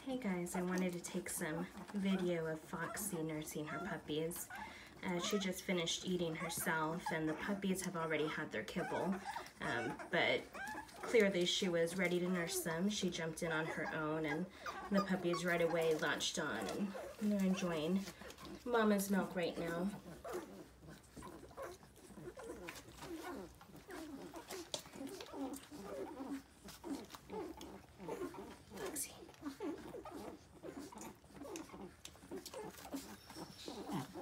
Hey guys, I wanted to take some video of Foxy nursing her puppies. She just finished eating herself and the puppies have already had their kibble, but clearly she was ready to nurse them. She jumped in on her own and the puppies right away latched on and they're enjoying Mama's milk right now. Foxy.